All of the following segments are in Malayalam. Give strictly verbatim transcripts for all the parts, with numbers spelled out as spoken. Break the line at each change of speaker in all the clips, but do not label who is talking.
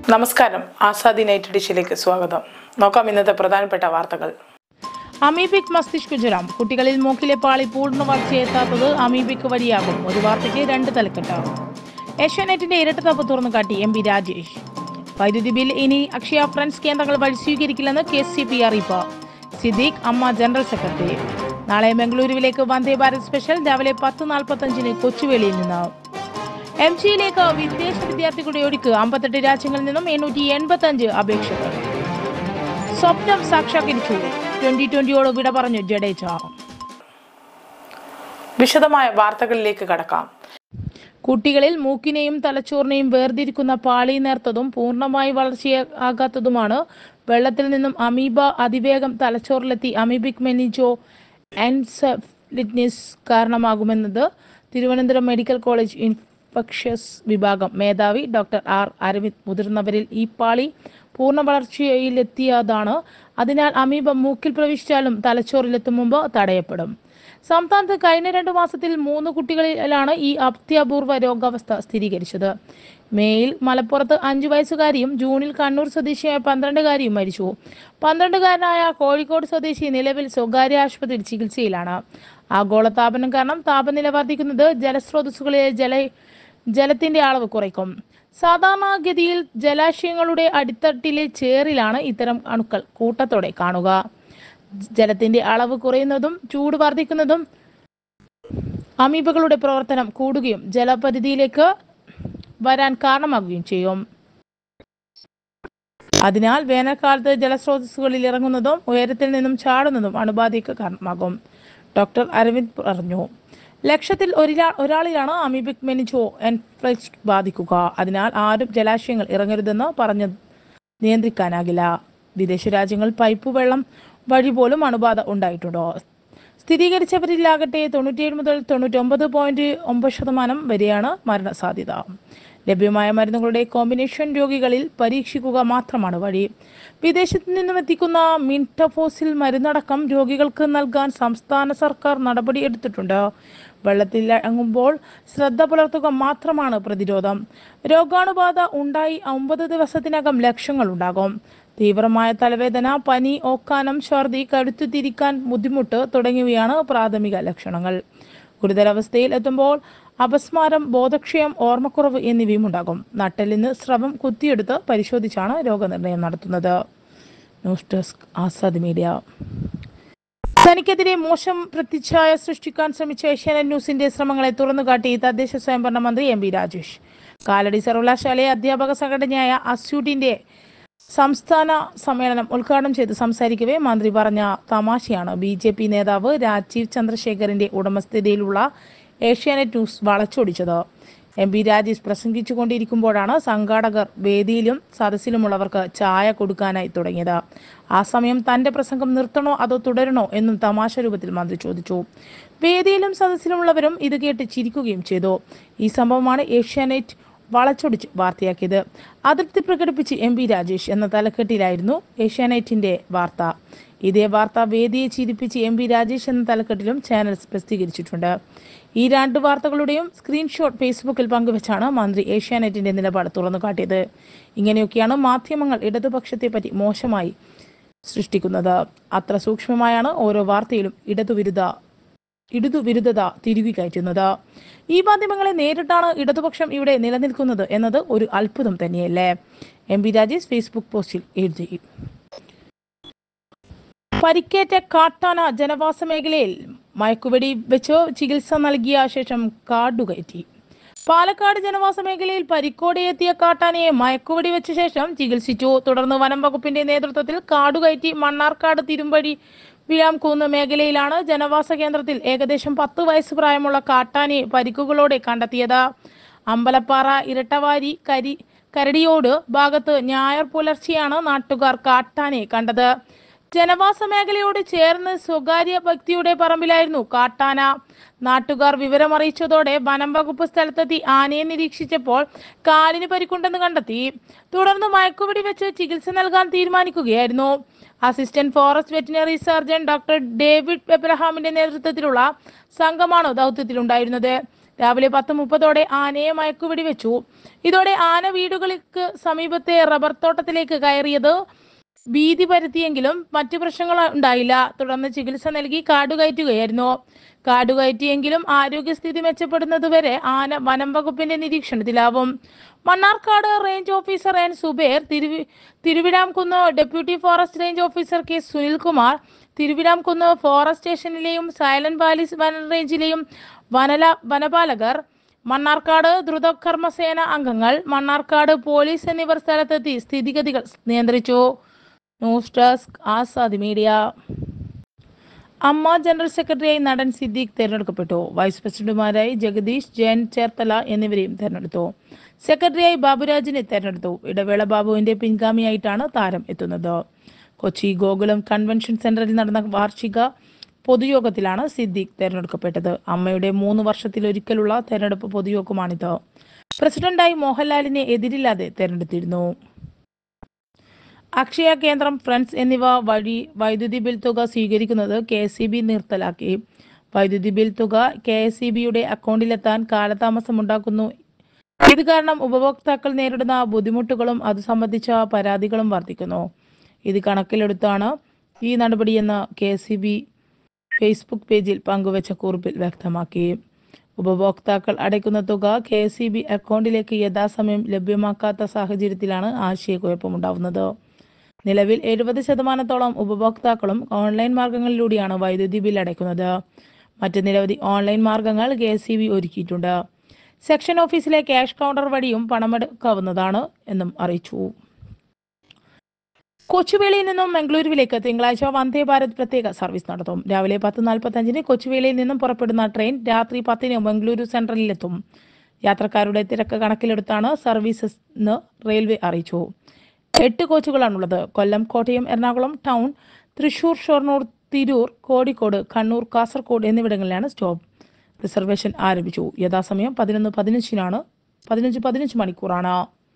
നമസ്കാരം, ആസാദി നൈറ്റ് ഡിഷിലേക്ക് സ്വാഗതം. നോക്കാം ഇന്നത്തെ പ്രധാനപ്പെട്ട വാർത്തകൾ.
അമീബിക് മസ്തിഷ്ക ജ്വരം. കുട്ടികളിൽ മൂക്കിലെ പാളി പൂർണ്ണ വളർച്ചയെത്താത്തത് അമീബിക് വഴിയാകും. ഒരു വാർത്തയ്ക്ക് രണ്ട് തലക്കെട്ട്. ഏഷ്യാനെറ്റിന്റെ ഇരട്ടത്താപ്പ് തുറന്നു കാട്ടി എം പി രാജേഷ്. വൈദ്യുതി ബിൽ ഇനി അക്ഷയ ഫ്രണ്ട്സ് കേന്ദ്രങ്ങൾ വഴി സ്വീകരിക്കില്ലെന്ന് കെ എസ് സി പി അറിയിപ്പ്. സിദ്ദീഖ് അമ്മ ജനറൽ സെക്രട്ടറി. നാളെ ബംഗളൂരുവിലേക്ക് വന്ദേ ഭാരത് സ്പെഷ്യൽ രാവിലെ പത്ത് നാൽപ്പത്തഞ്ചിന് കൊച്ചുവേളിയിൽ നിന്ന്. എം ജിയിലേക്ക് വിദേശ വിദ്യാർത്ഥികളുടെ ഒഴുക്ക്. അമ്പത്തെട്ട് രാജ്യങ്ങളിൽ നിന്നും എണ്ണൂറ്റി എൺപത്തി അഞ്ച് അപേക്ഷകൾ. സ്വപ്നം സാക്ഷാത്കരിച്ചു. ട്വന്റി ട്വന്റിയോട് വിട പറഞ്ഞു ജഡേജ.
വിശദമായ വാർത്തകളിലേക്ക് കടക്കാം.
കുട്ടികളിൽ മൂക്കിനെയും തലച്ചോറിനെയും വേർതിരിക്കുന്ന പാളി നേർത്തതും പൂർണ്ണമായി വളർച്ചയാകാത്തതുമാണ് വെള്ളത്തിൽ നിന്നും അമീബ അതിവേഗം തലച്ചോറിലെത്തി അമീബിക് മെനിഞ്ചോ എൻസെഫലിറ്റിസ് കാരണമാകുമെന്നത് തിരുവനന്തപുരം മെഡിക്കൽ കോളേജ് ഇൻഫെക്ഷസ് വിഭാഗം മേധാവി ഡോക്ടർ ആർ അരവിന്ദ്. മുതിർന്നവരിൽ ഈ പാളി പൂർണ്ണ വളർച്ചയിലെത്തിയതാണ്. അതിനാൽ അമീബ മൂക്കിൽ പ്രവേശിച്ചാലും തലച്ചോറിലെത്തും മുമ്പ് തടയപ്പെടും. സംസ്ഥാനത്ത് കഴിഞ്ഞ രണ്ടു മാസത്തിൽ മൂന്ന് കുട്ടികളിലാണ് ഈ അത്യപൂർവ രോഗാവസ്ഥ സ്ഥിരീകരിച്ചത്. മേയിൽ മലപ്പുറത്ത് അഞ്ചു വയസ്സുകാരിയും ജൂണിൽ കണ്ണൂർ സ്വദേശിയായ പന്ത്രണ്ടുകാരിയും മരിച്ചു. പന്ത്രണ്ടുകാരനായ കോഴിക്കോട് സ്വദേശി നിലവിൽ സ്വകാര്യ ആശുപത്രിയിൽ ചികിത്സയിലാണ്. ആഗോളതാപനം കാരണം താപനില വർദ്ധിക്കുന്നത് ജലസ്രോതസ്സുകളിലെ ജല ജലത്തിന്റെ അളവ് കുറയ്ക്കും. സാധാരണഗതിയിൽ ജലാശയങ്ങളുടെ അടിത്തട്ടിലെ ചേറിലാണ് ഇത്തരം അണുക്കൾ കൂട്ടത്തോടെ കാണുക. ജലത്തിന്റെ അളവ് കുറയുന്നതും ചൂട് വർദ്ധിക്കുന്നതും അമീബകളുടെ പ്രവർത്തനം കൂടുകയും ജലപരിധിയിലേക്ക് വരാൻ കാരണമാകുകയും ചെയ്യും. അതിനാൽ വേനൽക്കാലത്ത് ജലസ്രോതസ്സുകളിൽ ഇറങ്ങുന്നതും ഉയരത്തിൽ നിന്നും ചാടുന്നതും അണുബാധയ്ക്ക് കാരണമാകും. ഡോക്ടർ അരവിന്ദ് പറഞ്ഞു. ലക്ഷത്തിൽ ഒരാ ഒരാളിലാണ് അമീബിക് മെനിഞ്ചോ എൻഫ്ലക്സ് ബാധിക്കുക. അതിനാൽ ആരും ജലാശയങ്ങൾ ഇറങ്ങരുതെന്ന് പറഞ്ഞ് നിയന്ത്രിക്കാനാകില്ല. വിദേശ രാജ്യങ്ങൾ പൈപ്പ് വെള്ളം വഴി പോലും അണുബാധ ഉണ്ടായിട്ടുണ്ടോ? സ്ഥിരീകരിച്ചവരിലാകട്ടെ തൊണ്ണൂറ്റിയേഴ് മുതൽ തൊണ്ണൂറ്റൊമ്പത് പോയിന്റ് ഒമ്പത് ശതമാനം വരെയാണ് മരണസാധ്യത. ലഭ്യമായ മരുന്നുകളുടെ കോമ്പിനേഷൻ രോഗികളിൽ പരീക്ഷിക്കുക മാത്രമാണ് വഴി. വിദേശത്തു നിന്നും എത്തിക്കുന്ന മിൻറ്റഫോസിൽ മരുന്നടക്കം രോഗികൾക്ക് നൽകാൻ സംസ്ഥാന സർക്കാർ നടപടി എടുത്തിട്ടുണ്ട്. വെള്ളത്തിൽ ഇറങ്ങുമ്പോൾ ശ്രദ്ധ പുലർത്തുക മാത്രമാണ് പ്രതിരോധം. രോഗാണുബാധ ഉണ്ടായി ഒമ്പത് ദിവസത്തിനകം ലക്ഷങ്ങൾ ഉണ്ടാകും. തീവ്രമായ തലവേദന, പനി, ഓക്കാനം, ഛർദി, കഴുത്തു തിരിക്കാൻ ബുദ്ധിമുട്ട് തുടങ്ങിയവയാണ് പ്രാഥമിക ലക്ഷണങ്ങൾ. ഗുരുതരാവസ്ഥയിൽ എത്തുമ്പോൾ അപസ്മാരം, ബോധക്ഷയം, ഓർമ്മക്കുറവ് എന്നിവയും ഉണ്ടാകും. നട്ടെല്ലിന് സ്രവം കുത്തിയെടുത്ത് പരിശോധിച്ചാണ് രോഗനിർണയം നടത്തുന്നത്. News desk Azadi media. തനിക്കെതിരെ മോശം പ്രതിച്ഛായ സൃഷ്ടിക്കാൻ ശ്രമിച്ച ഏഷ്യാനെറ്റ് ന്യൂസിന്റെ ശ്രമങ്ങളെ തുറന്നുകാട്ടി തദ്ദേശ സ്വയംഭരണ മന്ത്രി എം പി രാജേഷ്. കാലടി സർവകലാശാലയെ അധ്യാപക സംഘടനയായ അസ്യൂട്ടിന്റെ സംസ്ഥാന സമ്മേളനം ഉദ്ഘാടനം ചെയ്ത് സംസാരിക്കവേ മന്ത്രി പറഞ്ഞ തമാശയാണ് ബി ജെ പി നേതാവ് രാജീവ് ചന്ദ്രശേഖറിന്റെ ഉടമസ്ഥതയിലുള്ള ഏഷ്യാനെറ്റ് ന്യൂസ് വളച്ചൊടിച്ചത്. എം പി രാജേഷ് പ്രസംഗിച്ചു കൊണ്ടിരിക്കുമ്പോഴാണ് സംഘാടകർ വേദിയിലും സദസ്സിലുമുള്ളവർക്ക് ചായ കൊടുക്കാനായി തുടങ്ങിയത്. ആ സമയം തന്റെ പ്രസംഗം നിർത്തണോ അതോ തുടരണോ എന്നും തമാശ രൂപത്തിൽ മന്ത്രി ചോദിച്ചു. വേദിയിലും സദസ്സിലുമുള്ളവരും ഇത് കേട്ട് ചിരിക്കുകയും ചെയ്തു. ഈ സംഭവമാണ് ഏഷ്യാനെറ്റ് വളച്ചൊടിച്ച് വാർത്തയാക്കിയത്. അതൃപ്തി പ്രകടിപ്പിച്ച് എം പി രാജേഷ് എന്ന തലക്കെട്ടിലായിരുന്നു ഏഷ്യാനെറ്റിന്റെ വാർത്ത. ഇതേ വാർത്ത വേദിയെ ചിരിപ്പിച്ച് എം പി രാജേഷ് എന്ന തലക്കെട്ടിലും ചാനൽ പ്രസിദ്ധീകരിച്ചിട്ടുണ്ട്. ഈ രണ്ട് വാർത്തകളുടെയും സ്ക്രീൻഷോട്ട് ഫേസ്ബുക്കിൽ പങ്കുവച്ചാണ് മന്ത്രി ഏഷ്യാനെറ്റിന്റെ നിലപാട് തുറന്നു കാട്ടിയത്. ഇങ്ങനെയൊക്കെയാണ് മാധ്യമങ്ങൾ ഇടതുപക്ഷത്തെ പറ്റി മോശമായി സൃഷ്ടിക്കുന്നത്. അത്ര സൂക്ഷ്മമായാണ് ഓരോ വാർത്തയിലും ഇടതുവിരുദ്ധ ഇടതുവിരുദ്ധത തിരുകി കയറ്റുന്നത്. ഈ മാധ്യമങ്ങളെ നേരിട്ടാണ് ഇടതുപക്ഷം ഇവിടെ നിലനിൽക്കുന്നത് എന്നത് ഒരു അത്ഭുതം തന്നെയല്ലേ? എം പി രാജേഷ് ഫേസ്ബുക്ക് പോസ്റ്റിൽ എഴുതി. പരിക്കേറ്റ കാട്ടാന ജനവാസ മേഖലയിൽ മയക്കുവെടി വെച്ച് ചികിത്സ നൽകിയ ശേഷം കാടുകയറ്റി. പാലക്കാട് ജനവാസ മേഖലയിൽ പരിക്കോടെ എത്തിയ കാട്ടാനയെ മയക്കുവെടി വെച്ച ശേഷം ചികിത്സിച്ചു. തുടർന്ന് വനം വകുപ്പിന്റെ നേതൃത്വത്തിൽ കാടുകയറ്റി. മണ്ണാർക്കാട് തിരുമ്പഴി വിഴാംകുന്ന് മേഖലയിലാണ് ജനവാസ കേന്ദ്രത്തിൽ ഏകദേശം പത്ത് വയസ്സ് പ്രായമുള്ള കാട്ടാനയെ പരിക്കുകളോടെ കണ്ടെത്തിയത്. അമ്പലപ്പാറ ഇരട്ടവാരി കരി കരടിയോട് ഭാഗത്ത് ഞായർ പുലർച്ചെയാണ് നാട്ടുകാർ കാട്ടാനയെ കണ്ടത്. ജനവാസ മേഖലയോട് ചേർന്ന് സ്വകാര്യ വ്യക്തിയുടെ പറമ്പിലായിരുന്നു കാട്ടാന. നാട്ടുകാർ വിവരമറിയിച്ചതോടെ വനം വകുപ്പ് സ്ഥലത്തെത്തി ആനയെ നിരീക്ഷിച്ചപ്പോൾ കാലിന് പരിക്കുണ്ടെന്ന് കണ്ടെത്തി. തുടർന്ന് മയക്കുവെടി വെച്ച് ചികിത്സ നൽകാൻ തീരുമാനിക്കുകയായിരുന്നു. Assistant forest veterinary surgeon doctor David എബ്രഹാമിന്റെ നേതൃത്വത്തിലുള്ള സംഘമാണ് ദൗത്യത്തിലുണ്ടായിരുന്നത്. രാവിലെ പത്ത് മുപ്പതോടെ ആനയെ മയക്കുവെടി വെച്ചു. ഇതോടെ ആന വീടുകൾക്ക് സമീപത്തെ റബ്ബർ തോട്ടത്തിലേക്ക് കയറിയത് ഭീതി പരത്തിയെങ്കിലും മറ്റു പ്രശ്നങ്ങൾ ഉണ്ടായില്ല. തുടർന്ന് ചികിത്സ നൽകി കാടുകയറ്റുകയായിരുന്നു. കാടുകയറ്റിയെങ്കിലും ആരോഗ്യസ്ഥിതി മെച്ചപ്പെടുന്നതുവരെ ആന വനം വകുപ്പിന്റെ നിരീക്ഷണത്തിലാവും. Mannarkkad range officer N Zuber, തിരുവി Thiruvizhamkunnu deputy forest range officer K Sunilkumar, Thiruvizhamkunnu forest സ്റ്റേഷനിലെയും സൈലന്റ് വാലി വന റേഞ്ചിലെയും വനല വനപാലകർ, മണ്ണാർക്കാട് ദ്രുതകർമ്മസേന അംഗങ്ങൾ, മണ്ണാർക്കാട് പോലീസ് എന്നിവർ സ്ഥലത്തെത്തി സ്ഥിതിഗതികൾ നിയന്ത്രിച്ചു. News desk Azadi media. Amma general സെക്രട്ടറിയായി നടൻ സിദ്ദീഖ് തെരഞ്ഞെടുക്കപ്പെട്ടു. വൈസ് പ്രസിഡന്റുമാരായി ജഗദീഷ്, ജയൻ ചേർത്തല എന്നിവരെയും തെരഞ്ഞെടുത്തു. സെക്രട്ടറിയായി ബാബുരാജിനെ തെരഞ്ഞെടുത്തു. ഇടവേള ബാബുവിന്റെ പിൻഗാമിയായിട്ടാണ് താരം എത്തുന്നത്. കൊച്ചി ഗോകുലം കൺവെൻഷൻ സെന്ററിൽ നടന്ന വാർഷിക പൊതുയോഗത്തിലാണ് സിദ്ദീഖ് തെരഞ്ഞെടുക്കപ്പെട്ടത്. അമ്മയുടെ മൂന്ന് വർഷത്തിലൊരിക്കലുള്ള തെരഞ്ഞെടുപ്പ് പൊതുയോഗമാണിത്. പ്രസിഡന്റായി മോഹൻലാലിനെ എതിരില്ലാതെ തെരഞ്ഞെടുത്തിരുന്നു. അക്ഷയ കേന്ദ്രം, ഫ്രണ്ട്സ് എന്നിവ വഴി വൈദ്യുതി ബിൽ തുക സ്വീകരിക്കുന്നത് കെ എസ് ഇ ബി നിർത്തലാക്കി. വൈദ്യുതി ബിൽ തുക കെ എസ് ഇ ബിയുടെ അക്കൗണ്ടിലെത്താൻ കാലതാമസമുണ്ടാക്കുന്നു. ഇത് കാരണം ഉപഭോക്താക്കൾ നേരിടുന്ന ബുദ്ധിമുട്ടുകളും അത് സംബന്ധിച്ച പരാതികളും വർദ്ധിക്കുന്നു. ഇത് കണക്കിലെടുത്താണ് ഈ നടപടിയെന്ന് K S E B Facebook പേജിൽ പങ്കുവച്ച കുറിപ്പിൽ വ്യക്തമാക്കി. ഉപഭോക്താക്കൾ അടയ്ക്കുന്ന തുക കെ എസ് ഇ ബി അക്കൗണ്ടിലേക്ക് യഥാസമയം ലഭ്യമാക്കാത്ത സാഹചര്യത്തിലാണ് ആശയക്കുഴപ്പമുണ്ടാവുന്നത്. നിലവിൽ എഴുപത് ശതമാനത്തോളം ഉപഭോക്താക്കളും ഓൺലൈൻ മാർഗങ്ങളിലൂടെയാണ് വൈദ്യുതി ബിൽ അടയ്ക്കുന്നത്. മറ്റ് നിരവധി ഓൺലൈൻ മാർഗങ്ങൾ കെ എസ് ഇ ബി ഒരുക്കിയിട്ടുണ്ട്. സെക്ഷൻ ഓഫീസിലെ ക്യാഷ് കൗണ്ടർ വഴിയും പണമെടുക്കാവുന്നതാണ് എന്നും അറിയിച്ചു. കൊച്ചുവേളിയിൽ നിന്നും മംഗളൂരുവിലേക്ക് തിങ്കളാഴ്ച വന്ദേ ഭാരത് പ്രത്യേക സർവീസ് നടത്തും. രാവിലെ പത്ത് നാൽപ്പത്തി അഞ്ചിന് കൊച്ചുവേളിയിൽ നിന്നും പുറപ്പെടുന്ന ട്രെയിൻ രാത്രി പത്തിന് മംഗളൂരു സെൻട്രലിലെത്തും. യാത്രക്കാരുടെ തിരക്ക് കണക്കിലെടുത്താണ് സർവീസസ് എന്ന് റെയിൽവേ അറിയിച്ചു. എട്ട് കോച്ചുകളാണുള്ളത്. കൊല്ലം, കോട്ടയം, എറണാകുളം ടൗൺ, തൃശൂർ, ഷൊർണൂർ, തിരൂർ, കോഴിക്കോട്, കണ്ണൂർ, കാസർഗോഡ് എന്നിവിടങ്ങളിലാണ് സ്റ്റോപ്പ്. റിസർവേഷൻ ആരംഭിച്ചു. യഥാസമയം പതിനൊന്ന് പതിനഞ്ചിനാണ് പതിനഞ്ച് പതിനഞ്ച് മണിക്കൂറാണ്.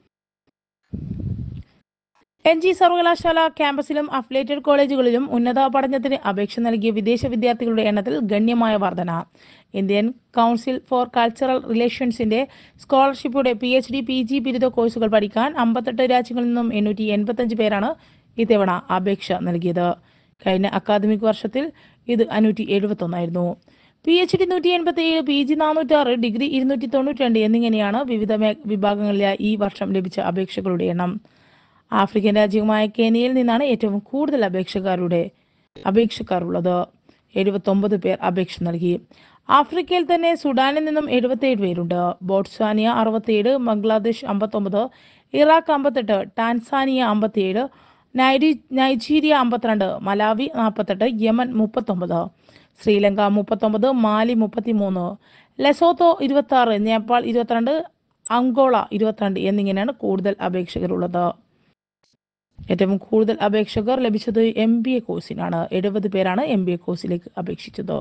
എൻ ജി സർവകലാശാല ക്യാമ്പസിലും അഫിലിയേറ്റഡ് കോളേജുകളിലും ഉന്നത പഠനത്തിന് അപേക്ഷ നൽകിയ വിദേശ വിദ്യാർത്ഥികളുടെ എണ്ണത്തിൽ ഗണ്യമായ വർധന. ഇന്ത്യൻ കൗൺസിൽ ഫോർ കൾച്ചറൽ റിലേഷൻസിന്റെ സ്കോളർഷിപ്പോടെ P H D, P G ബിരുദ കോഴ്സുകൾ പഠിക്കാൻ അമ്പത്തെട്ട് രാജ്യങ്ങളിൽ നിന്നും എണ്ണൂറ്റി എൺപത്തഞ്ച് പേരാണ് ഇത്തവണ അപേക്ഷ നൽകിയത്. കഴിഞ്ഞ അക്കാദമിക് വർഷത്തിൽ ഇത് അഞ്ഞൂറ്റി എഴുപത്തി ഒന്നായിരുന്നു. പി എച്ച് ഡി നൂറ്റി എൺപത്തി ഏഴ്, പി ജി നാനൂറ്റാറ്, ഡിഗ്രി ഇരുന്നൂറ്റി തൊണ്ണൂറ്റി രണ്ട് എന്നിങ്ങനെയാണ് വിവിധ വിഭാഗങ്ങളിലായി ഈ വർഷം ലഭിച്ച അപേക്ഷകളുടെ എണ്ണം. ആഫ്രിക്കൻ രാജ്യമായ കെനിയയിൽ നിന്നാണ് ഏറ്റവും കൂടുതൽ അപേക്ഷക്കാരുടെ അപേക്ഷക്കാരുള്ളത്. എഴുപത്തി ഒമ്പത് പേർ അപേക്ഷ നൽകി. ആഫ്രിക്കയിൽ തന്നെ സുഡാനിൽ നിന്നും എഴുപത്തിയേഴ് പേരുണ്ട്. ബോട്സ്വാനിയ അറുപത്തിയേഴ്, ബംഗ്ലാദേശ് അമ്പത്തൊമ്പത്, ഇറാഖ് അമ്പത്തെട്ട്, ടാൻസാനിയ അമ്പത്തിയേഴ്, നൈരി നൈജീരിയ അമ്പത്തിരണ്ട്, മലാവി നാൽപ്പത്തെട്ട്, യമൻ മുപ്പത്തൊമ്പത്, ശ്രീലങ്ക മുപ്പത്തൊമ്പത്, മാലി മുപ്പത്തിമൂന്ന്, ലെസോത്തോ ഇരുപത്തി ആറ്, നേപ്പാൾ ഇരുപത്തിരണ്ട്, അങ്കോള ഇരുപത്തിരണ്ട് എന്നിങ്ങനെയാണ് കൂടുതൽ അപേക്ഷകരുള്ളത്. ഏറ്റവും കൂടുതൽ അപേക്ഷകർ ലഭിച്ചത് എം ബി എ കോഴ്സിനാണ്. എഴുപത് പേരാണ് എം ബി എ കോഴ്സിലേക്ക് അപേക്ഷിച്ചത്.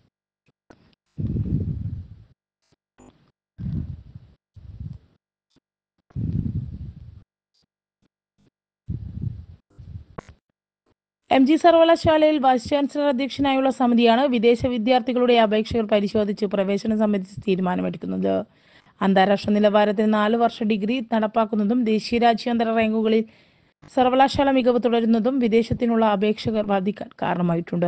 എം ജി സർവകലാശാലയിൽ വൈസ് ചാൻസലർ അധ്യക്ഷനായുള്ള സമിതിയാണ് വിദേശ വിദ്യാർത്ഥികളുടെ അപേക്ഷകൾ പരിശോധിച്ച് പ്രവേശനം സംബന്ധിച്ച് തീരുമാനമെടുക്കുന്നത്. അന്താരാഷ്ട്ര നിലവാരത്തിൽ നാല് വർഷ ഡിഗ്രി നടപ്പാക്കുന്നതും ദേശീയ രാജ്യാന്തര റാങ്കുകളിൽ സർവകലാശാല മികവ് തുടരുന്നതും വിദേശത്തിനുള്ള അപേക്ഷകർ വർദ്ധിക്കാൻ കാരണമായിട്ടുണ്ട്.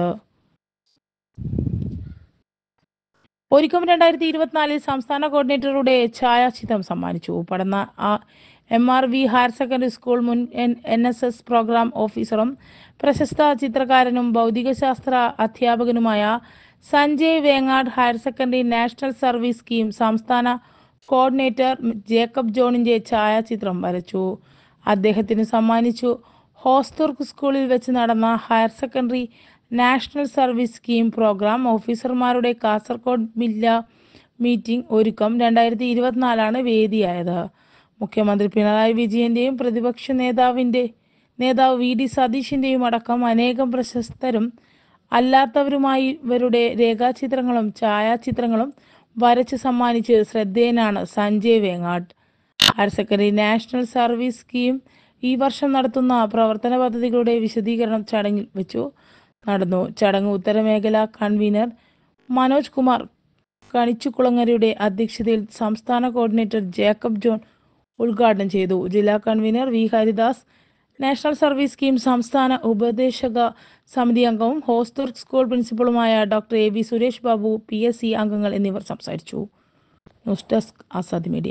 ഒരുക്കം രണ്ടായിരത്തി ഇരുപത്തിനാലിൽ സംസ്ഥാന കോർഡിനേറ്ററുടെ ഛായാചിത്രം സമ്മാനിച്ചു. പഠന M R V higher secondary school മുൻ എൻ എസ് എസ് പ്രോഗ്രാം ഓഫീസറും പ്രശസ്ത ചിത്രകാരനും ഭൗതികശാസ്ത്ര അധ്യാപകനുമായ Sanjay Vengad higher secondary national service scheme സംസ്ഥാന കോർഡിനേറ്റർ ജേക്കബ് ജോണിന്റെ ഛായാചിത്രം വരച്ചു. അദ്ദേഹത്തിന് സമ്മാനിച്ചു. ഹോസ്തുർഗ് സ്കൂളിൽ വെച്ച് നടന്ന higher secondary national service scheme programme ഓഫീസർമാരുടെ കാസർഗോഡ് ജില്ലാ മീറ്റിംഗ് ഒരുക്കം രണ്ടായിരത്തി ഇരുപത്തിനാലാണ് വേദിയായത്. മുഖ്യമന്ത്രി പിണറായി വിജയന്റെയും പ്രതിപക്ഷ നേതാവിന്റെ നേതാവ് വി ഡി സതീഷിന്റെയും അടക്കം അനേകം പ്രശസ്തരും അല്ലാത്തവരുമായി ഇവരുടെ രേഖാചിത്രങ്ങളും ഛായാചിത്രങ്ങളും വരച്ച് സമ്മാനിച്ച് ശ്രദ്ധേയനാണ് Sanjay Vengad. Higher secondary national service scheme ഈ വർഷം നടത്തുന്ന പ്രവർത്തന പദ്ധതികളുടെ വിശദീകരണം ചടങ്ങിൽ വെച്ചു നടന്നു. ചടങ്ങ് ഉത്തരമേഖല കൺവീനർ മനോജ് കുമാർ കണിച്ചുകുളങ്ങരയുടെ അധ്യക്ഷതയിൽ സംസ്ഥാന കോർഡിനേറ്റർ ജേക്കബ് ജോൺ ഉദ്ഘാടനം ചെയ്തു. ജില്ലാ convener V Haridas, national service scheme സംസ്ഥാന ഉപദേശക സമിതി അംഗവും ഹോസ്ദുർഗ് സ്കൂൾ പ്രിൻസിപ്പളുമായ doctor A V Suresh Babu, P S C അംഗങ്ങൾ എന്നിവർ സംസാരിച്ചു. News desk Azadi media.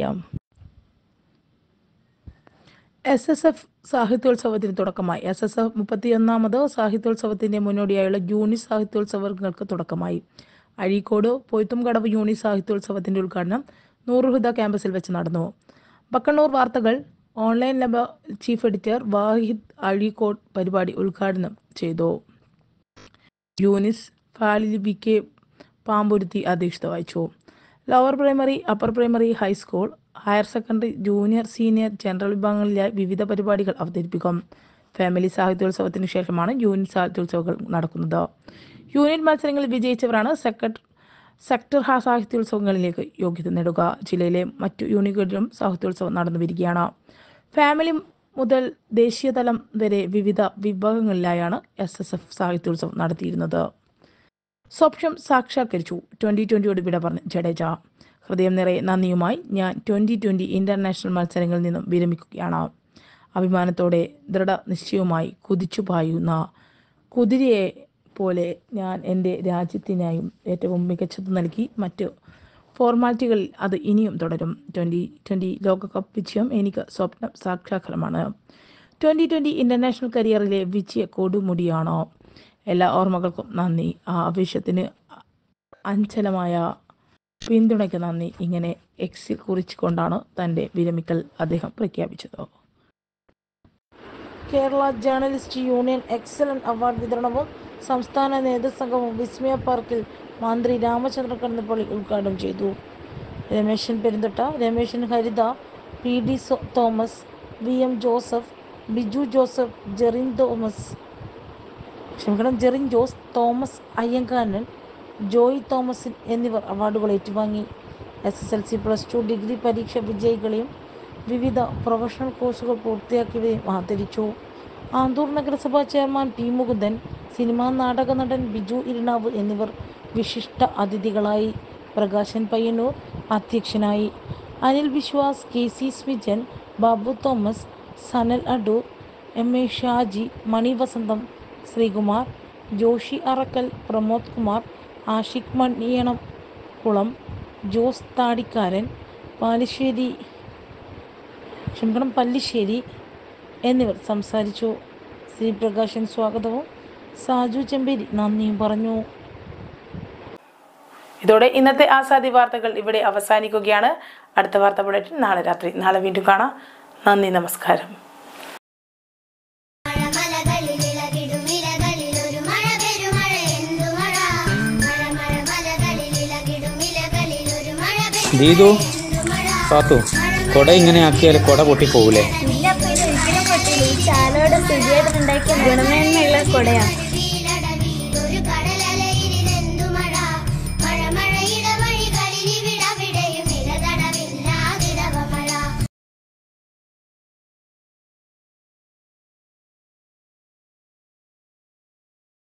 S S F സാഹിത്യോത്സവത്തിന് തുടക്കമായി. എസ് എസ് എഫ് മുപ്പത്തിയൊന്നാമത് സാഹിത്യോത്സവത്തിന്റെ മുന്നോടിയായുള്ള യൂണിറ്റ് സാഹിത്യോത്സവങ്ങൾക്ക് തുടക്കമായി. അഴീക്കോട് പൊയ്ത്തുംകടവ് യൂണിറ്റ് സാഹിത്യോത്സവത്തിന്റെ ഉദ്ഘാടനം നൂറുഹുദ ക്യാമ്പസിൽ വെച്ച് നടന്നു. ബക്കണ്ണൂർ വാർത്തകൾ ഓൺലൈൻ ലബ ചീഫ് എഡിറ്റർ വാഹിദ് അഴീക്കോട് പരിപാടി ഉദ്ഘാടനം ചെയ്തു. യൂനിസ് ഫാലിലി ബി കെ പാമ്പുരുത്തി അധ്യക്ഷത വഹിച്ചു. Lower primary, upper primary, high school, higher secondary, junior, senior, general വിഭാഗങ്ങളിലായി വിവിധ പരിപാടികൾ അവതരിപ്പിക്കും. ഫാമിലി സാഹിത്യോത്സവത്തിന് ശേഷമാണ് യൂണിറ്റ് സാഹിത്യോത്സവങ്ങൾ നടക്കുന്നത്. യൂണിറ്റ് മത്സരങ്ങളിൽ വിജയിച്ചവരാണ് സെക്രട്ടറി സെക്ടർ സാഹിത്യോത്സവങ്ങളിലേക്ക് യോഗ്യത നേടുക. ജില്ലയിലെ മറ്റു യൂണിറ്റുകളിലും സാഹിത്യോത്സവം നടന്നു വരികയാണ്. ഫാമിലി മുതൽ ദേശീയതലം വരെ വിവിധ വിഭാഗങ്ങളിലായാണ് എസ് എസ് എഫ് സാഹിത്യോത്സവം നടത്തിയിരുന്നത്. സ്വപ്നം സാക്ഷാത്കരിച്ചു. ട്വന്റി ട്വന്റിയോട് വിട പറഞ്ഞ് ജഡേജ. ഹൃദയം നിറയെ നന്ദിയുമായി ഞാൻ ട്വന്റി ട്വന്റി ഇന്റർനാഷണൽ മത്സരങ്ങളിൽ നിന്നും വിരമിക്കുകയാണ്. അഭിമാനത്തോടെ ദൃഢനിശ്ചയവുമായി കുതിച്ചു പായുന്ന കുതിരയെ പോലെ ഞാൻ എൻ്റെ രാജ്യത്തിനായും ഏറ്റവും മികച്ചത് നൽകി. മറ്റ് ഫോർമാലിറ്റികളിൽ അത് ഇനിയും തുടരും. ട്വൻ്റി ട്വൻ്റി ലോകകപ്പ് വിജയം എനിക്ക് സ്വപ്നം സാക്ഷാത്കാരമാണ്. ട്വൻ്റി ട്വൻ്റി ഇൻ്റർനാഷണൽ കരിയറിലെ വിജയ കൊടുമുടിയാണോ? എല്ലാ ഓർമ്മകൾക്കും നന്ദി. ആ ആവേശത്തിന് അഞ്ചലമായ പിന്തുണയ്ക്ക് നന്ദി. ഇങ്ങനെ എക്സിൽ കുറിച്ചുകൊണ്ടാണ് തൻ്റെ വിരമിക്കൽ അദ്ദേഹം പ്രഖ്യാപിച്ചത്. Kerala journalist union excellent award വിതരണവും സംസ്ഥാന നേതൃസംഘവും വിസ്മയ പാർക്കിൽ മന്ത്രി രാമചന്ദ്രൻ കടന്നപ്പള്ളി ഉദ്ഘാടനം ചെയ്തു. Rameshan Perunthatta, Rameshan Haritha, P D Thomas, V M Joseph, Biju Joseph, Jerin Thomas ക്ഷമിക്കണം ജെറിൻ ജോസ്, തോമസ് അയ്യങ്കാരൻ, ജോയ് തോമസ് എന്നിവർ അവാർഡുകൾ ഏറ്റുവാങ്ങി. S S L C, plus two, degree പരീക്ഷ വിജയികളെയും വിവിധ പ്രൊഫഷണൽ കോഴ്സുകൾ പൂർത്തിയാക്കിയവരെയും ആദരിച്ചു. ആന്തൂർ നഗരസഭാ ചെയർമാൻ പി മുകുന്ദൻ, സിനിമാ നാടക നടൻ ബിജു ഇരിണാവ് എന്നിവർ വിശിഷ്ട അതിഥികളായി. പ്രകാശൻ പയ്യന്നൂർ അധ്യക്ഷനായി. Anil Viswas, K C Swijan, Babu Thomas, Sanal Adoor, M A Shaji, Mani Vasantham, Sreekumar, Joshi Arakkal, Pramod Kumar, Ashiq മണിയണം കുളം, ജോസ് താടിക്കാരൻ, പാലിശ്ശേരി ക്ഷമിക്കണം പല്ലിശ്ശേരി എന്നിവർ സംസാരിച്ചു. ശ്രീ പ്രകാശൻ സ്വാഗതവും സാജു ചെമ്പേരി നന്ദിയും പറഞ്ഞു.
ഇതോടെ ഇന്നത്തെ ആസാദി വാർത്തകൾ ഇവിടെ അവസാനിക്കുകയാണ്. അടുത്ത വാർത്ത ബുള്ളറ്റിൻ നാളെ രാത്രി. നാളെ വീണ്ടും കാണാം. നന്ദി, നമസ്കാരം.
ദീദു, പാത്തു, കൊട ഇങ്ങനെ ആക്കിയാൽ കൊട പൊട്ടിപ്പോകൂലേ?
ഇല്ല, ഒരിക്കലും പൊട്ടില്ല. ഈ ചാലോടെ സ്ഥിതിയായിട്ട് ഉണ്ടാക്കിയ ഗുണമേന്മയുള്ള കൊടയാണ്.